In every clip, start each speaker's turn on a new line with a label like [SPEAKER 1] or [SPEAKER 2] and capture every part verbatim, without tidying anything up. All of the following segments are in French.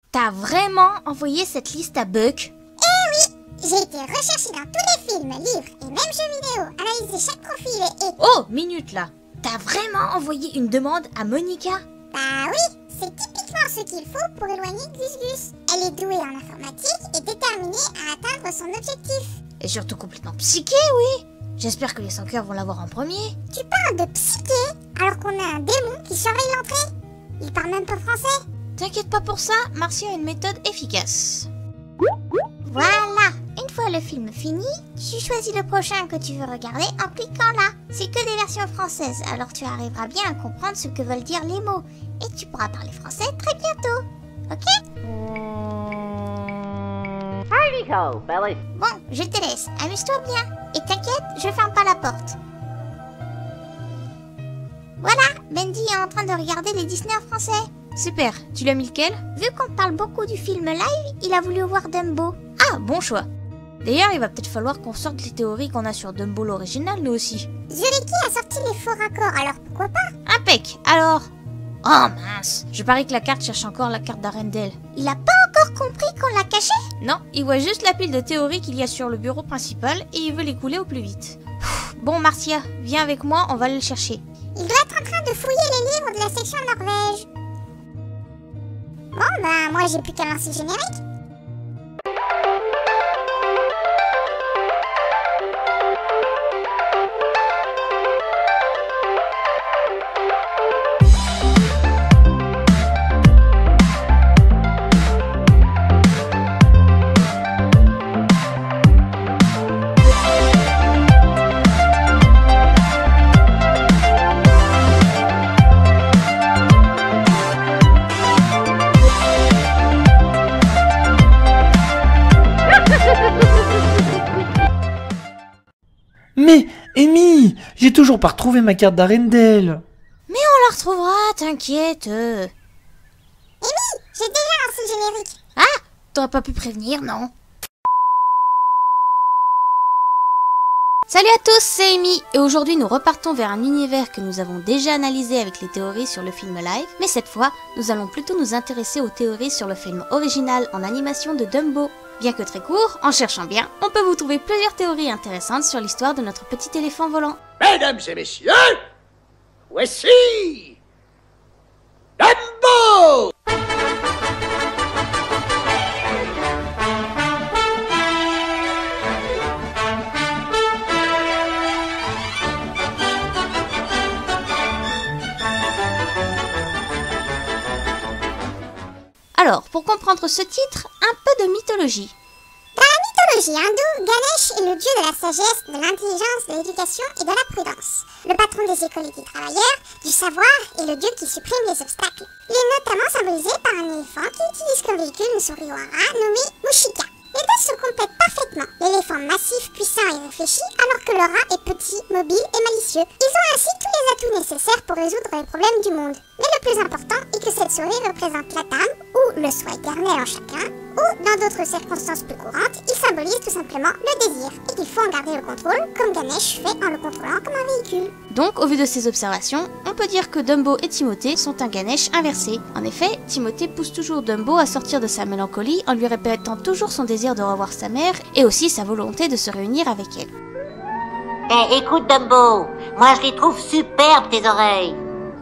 [SPEAKER 1] T'as vraiment envoyé cette liste à Buck?
[SPEAKER 2] Eh oui, j'ai été rechercher dans tous les films, livres et même jeux vidéo, analyser chaque profil et...
[SPEAKER 1] Oh, minute là. T'as vraiment envoyé une demande à Monica?
[SPEAKER 2] Bah oui, c'est typiquement ce qu'il faut pour éloigner Gus Gus. Elle est douée en informatique et déterminée à atteindre son objectif.
[SPEAKER 1] Et surtout complètement psyché, oui. J'espère que les sans cœurs vont l'avoir en premier.
[SPEAKER 2] Tu parles de psyché alors qu'on a un démon qui surveille l'entrée? Il parle même pas français.
[SPEAKER 1] T'inquiète pas pour ça, Marcia a une méthode efficace.
[SPEAKER 2] Voilà, une fois le film fini, tu choisis le prochain que tu veux regarder en cliquant là. C'est que des versions françaises, alors tu arriveras bien à comprendre ce que veulent dire les mots. Et tu pourras parler français très bientôt. Ok?
[SPEAKER 3] Hi-ho, Billy.
[SPEAKER 2] Bon, je te laisse, amuse-toi bien. Et t'inquiète, je ferme pas la porte. Voilà, Bendy est en train de regarder les Disney en français.
[SPEAKER 1] Super, tu l'as mis lequel?
[SPEAKER 2] Vu qu'on parle beaucoup du film live, il a voulu voir Dumbo.
[SPEAKER 1] Ah, bon choix. D'ailleurs, il va peut-être falloir qu'on sorte les théories qu'on a sur Dumbo l'original, nous aussi.
[SPEAKER 2] Zuriki a sorti les faux raccords, alors pourquoi pas?
[SPEAKER 1] Impec, alors. Oh mince, je parie que la carte cherche encore la carte d'Arendelle.
[SPEAKER 2] Il a pas encore compris qu'on l'a caché?
[SPEAKER 1] Non, il voit juste la pile de théories qu'il y a sur le bureau principal et il veut les couler au plus vite. Bon, Marcia, viens avec moi, on va aller le chercher.
[SPEAKER 2] Il doit être en train de fouiller les livres de la section Norvège. Bon, bah moi j'ai plus qu'à lancer le générique.
[SPEAKER 4] Mais, Amy, j'ai toujours pas retrouvé ma carte d'Arendelle.
[SPEAKER 1] Mais on la retrouvera, t'inquiète.
[SPEAKER 2] Amy, j'ai déjà lancé le générique.
[SPEAKER 1] Ah, t'aurais pas pu prévenir, non? Salut à tous, c'est Amy, et aujourd'hui nous repartons vers un univers que nous avons déjà analysé avec les théories sur le film live, mais cette fois, nous allons plutôt nous intéresser aux théories sur le film original en animation de Dumbo. Bien que très court, en cherchant bien, on peut vous trouver plusieurs théories intéressantes sur l'histoire de notre petit éléphant volant.
[SPEAKER 3] Mesdames et messieurs, voici Dumbo.
[SPEAKER 1] Alors, pour comprendre ce titre, un peu de mythologie.
[SPEAKER 2] Dans la mythologie hindoue, Ganesh est le dieu de la sagesse, de l'intelligence, de l'éducation et de la prudence. Le patron des écoles et des travailleurs, du savoir et le dieu qui supprime les obstacles. Il est notamment symbolisé par un éléphant qui utilise comme véhicule une souris au hara nommée Mushika. Les deux se complètent parfaitement. L'éléphant massif, puissant et réfléchi, alors que le rat est petit, mobile et malicieux. Ils ont ainsi tous les atouts nécessaires pour résoudre les problèmes du monde. Mais le plus important est que cette souris représente la dame, ou le soi éternel en chacun, ou, dans d'autres circonstances plus courantes, il symbolise tout simplement le désir, et qu'il faut en garder le contrôle, comme Ganesh fait en le contrôlant comme un véhicule.
[SPEAKER 1] Donc, au vu de ces observations, on peut dire que Dumbo et Timothée sont un Ganesh inversé. En effet, Timothée pousse toujours Dumbo à sortir de sa mélancolie en lui répétant toujours son désir de revoir sa mère et aussi sa volonté de se réunir avec elle.
[SPEAKER 5] Eh, écoute Dumbo, moi je les trouve superbes tes oreilles.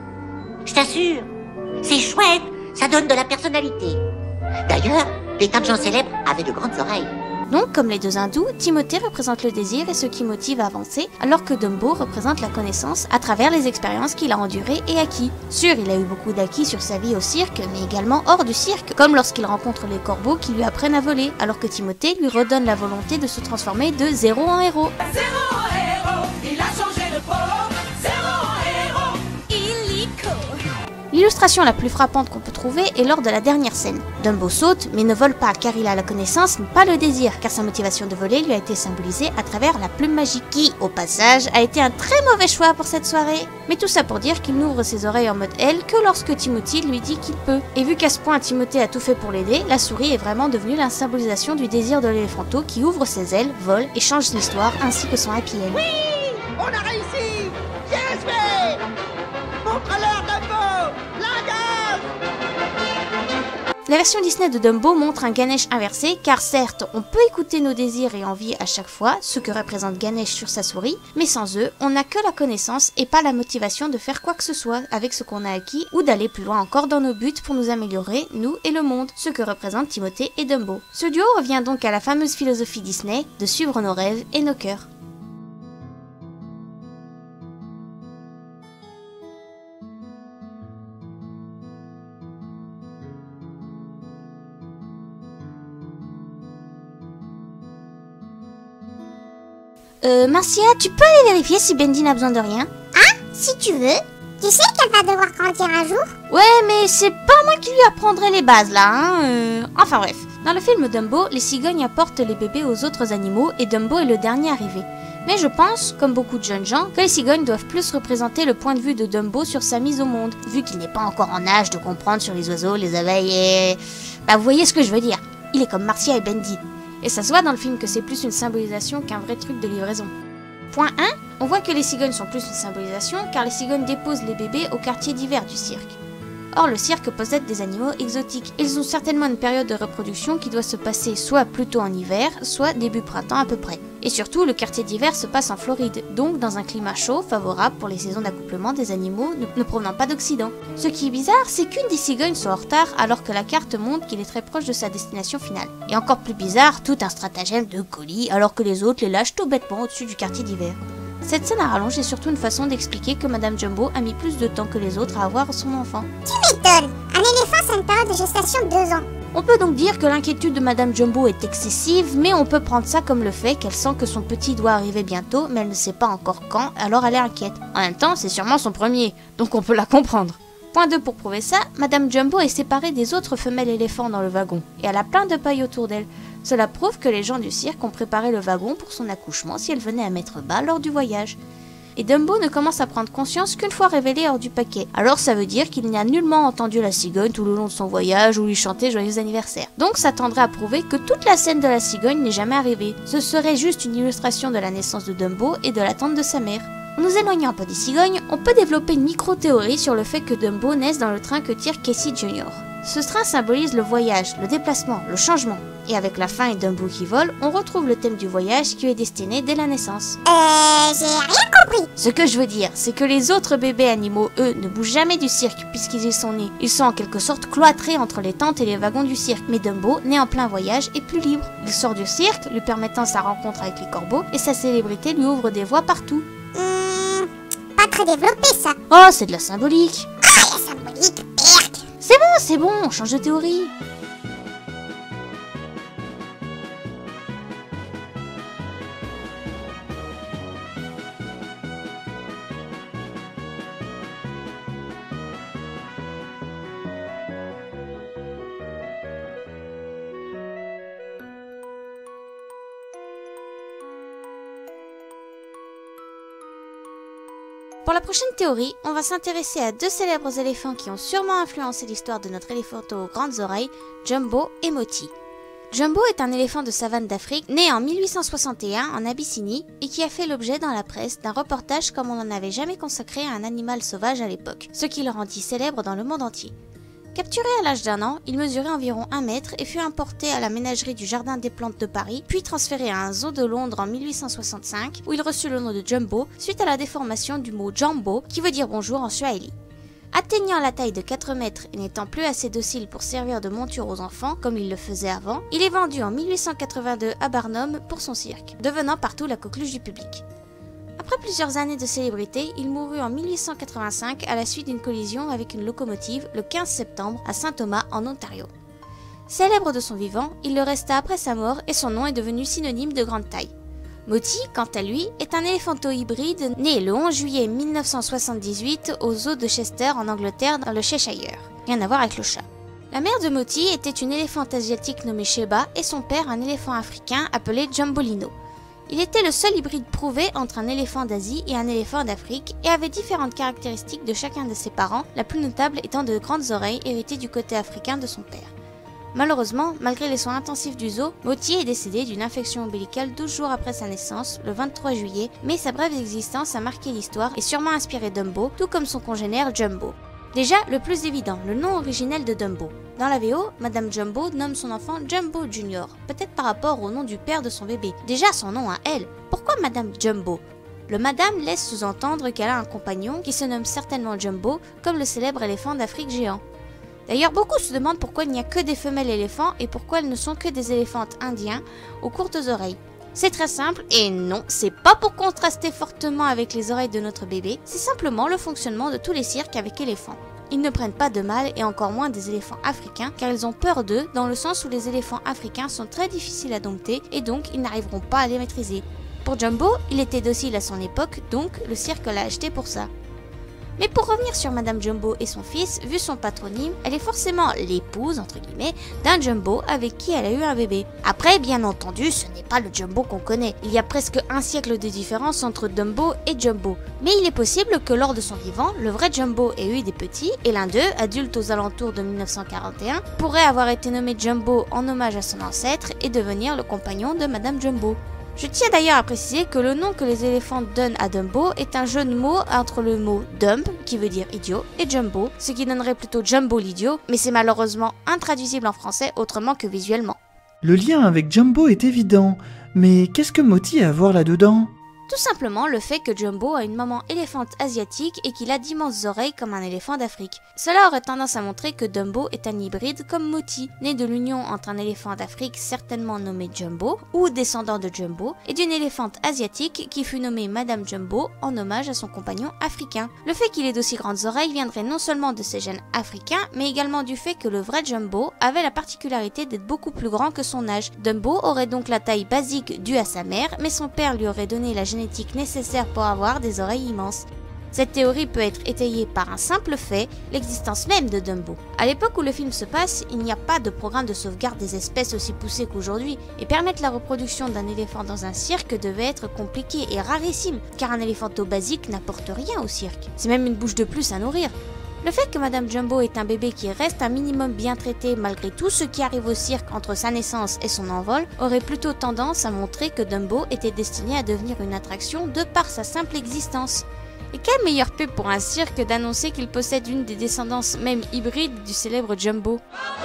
[SPEAKER 5] Je t'assure, c'est chouette, ça donne de la personnalité. D'ailleurs, les tas de gens célèbres avaient de grandes oreilles.
[SPEAKER 1] Donc, comme les deux hindous, Timothée représente le désir et ce qui motive à avancer, alors que Dumbo représente la connaissance à travers les expériences qu'il a endurées et acquis. Sûr, il a eu beaucoup d'acquis sur sa vie au cirque, mais également hors du cirque, comme lorsqu'il rencontre les corbeaux qui lui apprennent à voler, alors que Timothée lui redonne la volonté de se transformer de zéro en héros.
[SPEAKER 6] Zéro en héros, il a changé de peau. Zéro en héros, illico.
[SPEAKER 1] L'illustration la plus frappante qu'on peut trouver est lors de la dernière scène. Dumbo saute, mais ne vole pas car il a la connaissance, mais pas le désir, car sa motivation de voler lui a été symbolisée à travers la plume magique, qui, au passage, a été un très mauvais choix pour cette soirée. Mais tout ça pour dire qu'il n'ouvre ses oreilles en mode L que lorsque Timothée lui dit qu'il peut. Et vu qu'à ce point Timothée a tout fait pour l'aider, la souris est vraiment devenue la symbolisation du désir de l'éléphanto qui ouvre ses ailes, vole et change l'histoire ainsi que son happy end.
[SPEAKER 3] Oui, on a réussi. Yes, mais montre-leur Dumbo, la gaffe.
[SPEAKER 1] La version Disney de Dumbo montre un Ganesh inversé, car certes, on peut écouter nos désirs et envies à chaque fois, ce que représente Ganesh sur sa souris, mais sans eux, on n'a que la connaissance et pas la motivation de faire quoi que ce soit avec ce qu'on a acquis ou d'aller plus loin encore dans nos buts pour nous améliorer, nous et le monde, ce que représentent Timothée et Dumbo. Ce duo revient donc à la fameuse philosophie Disney de suivre nos rêves et nos cœurs. Euh, Marcia, tu peux aller vérifier si Bendy n'a besoin de rien?
[SPEAKER 2] Ah, si tu veux. Tu sais qu'elle va devoir grandir un jour?
[SPEAKER 1] Ouais, mais c'est pas moi qui lui apprendrai les bases là, hein. Euh... Enfin bref. Dans le film Dumbo, les cigognes apportent les bébés aux autres animaux et Dumbo est le dernier arrivé. Mais je pense, comme beaucoup de jeunes gens, que les cigognes doivent plus représenter le point de vue de Dumbo sur sa mise au monde, vu qu'il n'est pas encore en âge de comprendre sur les oiseaux, les abeilles et... Bah vous voyez ce que je veux dire. Il est comme Marcia et Bendy. Et ça se voit dans le film que c'est plus une symbolisation qu'un vrai truc de livraison. Point un, on voit que les cigognes sont plus une symbolisation car les cigognes déposent les bébés au quartier d'hiver du cirque. Or le cirque possède des animaux exotiques. Ils ont certainement une période de reproduction qui doit se passer soit plutôt en hiver, soit début printemps à peu près. Et surtout, le quartier d'hiver se passe en Floride, donc dans un climat chaud favorable pour les saisons d'accouplement des animaux ne, ne provenant pas d'Occident. Ce qui est bizarre, c'est qu'une des cigognes soit en retard alors que la carte montre qu'il est très proche de sa destination finale. Et encore plus bizarre, tout un stratagème de colis alors que les autres les lâchent tout bêtement au-dessus du quartier d'hiver. Cette scène à rallonge est surtout une façon d'expliquer que Madame Jumbo a mis plus de temps que les autres à avoir son enfant.
[SPEAKER 2] Tu m'étonnes. Un éléphant, c'est une période de gestation de deux ans.
[SPEAKER 1] On peut donc dire que l'inquiétude de Madame Jumbo est excessive, mais on peut prendre ça comme le fait qu'elle sent que son petit doit arriver bientôt, mais elle ne sait pas encore quand, alors elle est inquiète. En même temps, c'est sûrement son premier, donc on peut la comprendre. Point deux pour prouver ça, Madame Jumbo est séparée des autres femelles éléphants dans le wagon, et elle a plein de paille autour d'elle. Cela prouve que les gens du cirque ont préparé le wagon pour son accouchement si elle venait à mettre bas lors du voyage. Et Dumbo ne commence à prendre conscience qu'une fois révélé hors du paquet. Alors ça veut dire qu'il n'a nullement entendu la cigogne tout le long de son voyage ou lui chanter joyeux anniversaire. Donc ça tendrait à prouver que toute la scène de la cigogne n'est jamais arrivée. Ce serait juste une illustration de la naissance de Dumbo et de l'attente de sa mère. En nous éloignant un peu des cigognes, on peut développer une micro-théorie sur le fait que Dumbo naisse dans le train que tire Casey junior Ce train symbolise le voyage, le déplacement, le changement. Et avec la fin et Dumbo qui vole, on retrouve le thème du voyage qui est destiné dès la naissance.
[SPEAKER 2] Euh, j'ai rien compris.
[SPEAKER 1] Ce que je veux dire, c'est que les autres bébés animaux, eux, ne bougent jamais du cirque puisqu'ils y sont nés. Ils sont en quelque sorte cloîtrés entre les tentes et les wagons du cirque. Mais Dumbo, né en plein voyage, est plus libre. Il sort du cirque, lui permettant sa rencontre avec les corbeaux, et sa célébrité lui ouvre des voies partout.
[SPEAKER 2] Hum, pas très développé ça.
[SPEAKER 1] Oh, c'est de la symbolique.
[SPEAKER 2] Ah, la symbolique, merde.
[SPEAKER 1] C'est bon, c'est bon, on change de théorie. Pour la prochaine théorie, on va s'intéresser à deux célèbres éléphants qui ont sûrement influencé l'histoire de notre éléphanto aux grandes oreilles, Jumbo et Moti. Jumbo est un éléphant de savane d'Afrique, né en mille huit cent soixante et un en Abyssinie et qui a fait l'objet dans la presse d'un reportage comme on n'en avait jamais consacré à un animal sauvage à l'époque, ce qui le rendit célèbre dans le monde entier. Capturé à l'âge d'un an, il mesurait environ un mètre et fut importé à la ménagerie du Jardin des Plantes de Paris, puis transféré à un zoo de Londres en mille huit cent soixante-cinq, où il reçut le nom de Jumbo, suite à la déformation du mot Jambo, qui veut dire bonjour en swahili. Atteignant la taille de quatre mètres et n'étant plus assez docile pour servir de monture aux enfants, comme il le faisait avant, il est vendu en mille huit cent quatre-vingt-deux à Barnum pour son cirque, devenant partout la coqueluche du public. Après plusieurs années de célébrité, il mourut en mille huit cent quatre-vingt-cinq à la suite d'une collision avec une locomotive le quinze septembre à Saint-Thomas en Ontario. Célèbre de son vivant, il le resta après sa mort et son nom est devenu synonyme de grande taille. Moti, quant à lui, est un éléphanto hybride né le onze juillet mille neuf cent soixante-dix-huit au zoo de Chester en Angleterre dans le Cheshire. Rien à voir avec le chat. La mère de Moti était une éléphante asiatique nommée Sheba et son père un éléphant africain appelé Jumbolino. Il était le seul hybride prouvé entre un éléphant d'Asie et un éléphant d'Afrique et avait différentes caractéristiques de chacun de ses parents, la plus notable étant de grandes oreilles héritées du côté africain de son père. Malheureusement, malgré les soins intensifs du zoo, Moti est décédé d'une infection ombilicale douze jours après sa naissance, le vingt-trois juillet, mais sa brève existence a marqué l'histoire et sûrement inspiré Dumbo, tout comme son congénère Jumbo. Déjà, le plus évident, le nom originel de Dumbo. Dans la V O, Madame Jumbo nomme son enfant Jumbo Junior, peut-être par rapport au nom du père de son bébé. Déjà son nom à elle. Pourquoi Madame Jumbo? Le Madame laisse sous-entendre qu'elle a un compagnon qui se nomme certainement Jumbo, comme le célèbre éléphant d'Afrique géant. D'ailleurs, beaucoup se demandent pourquoi il n'y a que des femelles éléphants et pourquoi elles ne sont que des éléphantes indiens aux courtes oreilles. C'est très simple et non, c'est pas pour contraster fortement avec les oreilles de notre bébé, c'est simplement le fonctionnement de tous les cirques avec éléphants. Ils ne prennent pas de mâles et encore moins des éléphants africains car ils ont peur d'eux dans le sens où les éléphants africains sont très difficiles à dompter et donc ils n'arriveront pas à les maîtriser. Pour Jumbo, il était docile à son époque, donc le cirque l'a acheté pour ça. Mais pour revenir sur Madame Jumbo et son fils, vu son patronyme, elle est forcément l'épouse, entre guillemets, d'un Jumbo avec qui elle a eu un bébé. Après, bien entendu, ce n'est pas le Jumbo qu'on connaît. Il y a presque un siècle de différence entre Dumbo et Jumbo. Mais il est possible que lors de son vivant, le vrai Jumbo ait eu des petits, et l'un d'eux, adulte aux alentours de mille neuf cent quarante et un, pourrait avoir été nommé Jumbo en hommage à son ancêtre et devenir le compagnon de Madame Jumbo. Je tiens d'ailleurs à préciser que le nom que les éléphants donnent à Dumbo est un jeu de mots entre le mot Dumb, qui veut dire idiot, et Jumbo, ce qui donnerait plutôt Jumbo l'idiot, mais c'est malheureusement intraduisible en français autrement que visuellement.
[SPEAKER 4] Le lien avec Jumbo est évident, mais qu'est-ce que Moti a à voir là-dedans?
[SPEAKER 1] Tout simplement le fait que Jumbo a une maman éléphante asiatique et qu'il a d'immenses oreilles comme un éléphant d'Afrique. Cela aurait tendance à montrer que Dumbo est un hybride comme Moti, né de l'union entre un éléphant d'Afrique certainement nommé Jumbo, ou descendant de Jumbo, et d'une éléphante asiatique qui fut nommée Madame Jumbo en hommage à son compagnon africain. Le fait qu'il ait d'aussi grandes oreilles viendrait non seulement de ses gènes africains, mais également du fait que le vrai Jumbo avait la particularité d'être beaucoup plus grand que son âge. Dumbo aurait donc la taille basique due à sa mère, mais son père lui aurait donné la génétique nécessaire pour avoir des oreilles immenses. Cette théorie peut être étayée par un simple fait, l'existence même de Dumbo. À l'époque où le film se passe, il n'y a pas de programme de sauvegarde des espèces aussi poussé qu'aujourd'hui, et permettre la reproduction d'un éléphant dans un cirque devait être compliqué et rarissime, car un éléphanto basique n'apporte rien au cirque. C'est même une bouche de plus à nourrir. Le fait que Madame Jumbo est un bébé qui reste un minimum bien traité malgré tout ce qui arrive au cirque entre sa naissance et son envol aurait plutôt tendance à montrer que Dumbo était destiné à devenir une attraction de par sa simple existence. Et quelle meilleure pub pour un cirque que d'annoncer qu'il possède une des descendances même hybrides du célèbre Jumbo.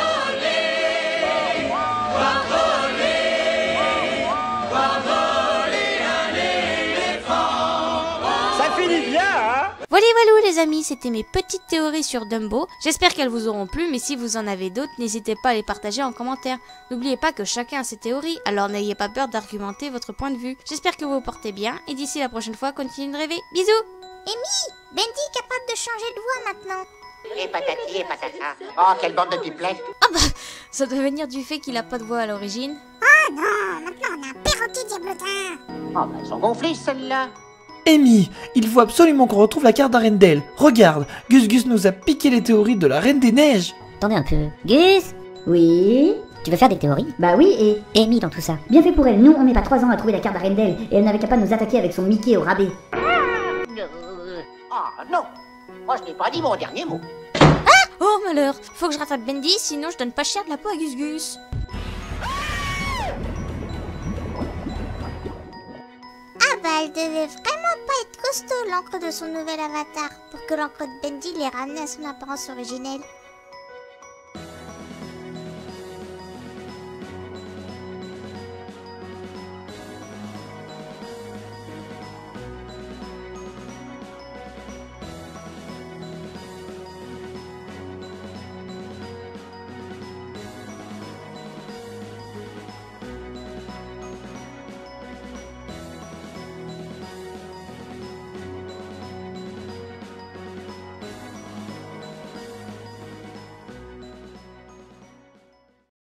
[SPEAKER 3] Ça finit bien, hein?
[SPEAKER 1] Voilà, voilà les amis, c'était mes petites théories sur Dumbo. J'espère qu'elles vous auront plu, mais si vous en avez d'autres, n'hésitez pas à les partager en commentaire. N'oubliez pas que chacun a ses théories, alors n'ayez pas peur d'argumenter votre point de vue. J'espère que vous vous portez bien, et d'ici la prochaine fois, continuez de rêver. Bisous!
[SPEAKER 2] Amy, Bendy est capable de changer de voix maintenant.
[SPEAKER 5] Et patati et patata. Oh, quelle bande de pipelettes.
[SPEAKER 1] Ah bah, ça doit venir du fait qu'il a pas de voix à l'origine.
[SPEAKER 2] Oh non, maintenant on a un perroquet diablotin.
[SPEAKER 5] Oh, bah, elles sont gonflées, celles-là.
[SPEAKER 4] Amy, il faut absolument qu'on retrouve la carte d'Arendelle. Regarde, Gus Gus nous a piqué les théories de la Reine des Neiges.
[SPEAKER 7] Attendez un peu. Gus?
[SPEAKER 8] Oui.
[SPEAKER 7] Tu veux faire des théories?
[SPEAKER 8] Bah oui, et
[SPEAKER 7] Amy dans tout ça.
[SPEAKER 8] bien fait pour elle. Nous, on met pas trois ans à trouver la carte d'Arendelle, et elle n'avait qu'à pas nous attaquer avec son Mickey au rabais.
[SPEAKER 5] Euh, Ah non. Moi, je n'ai pas dit mon dernier mot.
[SPEAKER 1] Oh malheur, faut que je rattrape Bendy, sinon je donne pas cher de la peau à Gus Gus.
[SPEAKER 2] Ah bah elle devait vraiment pas être costaud l'encre de son nouvel avatar pour que l'encre de Bendy les ramène à son apparence originelle.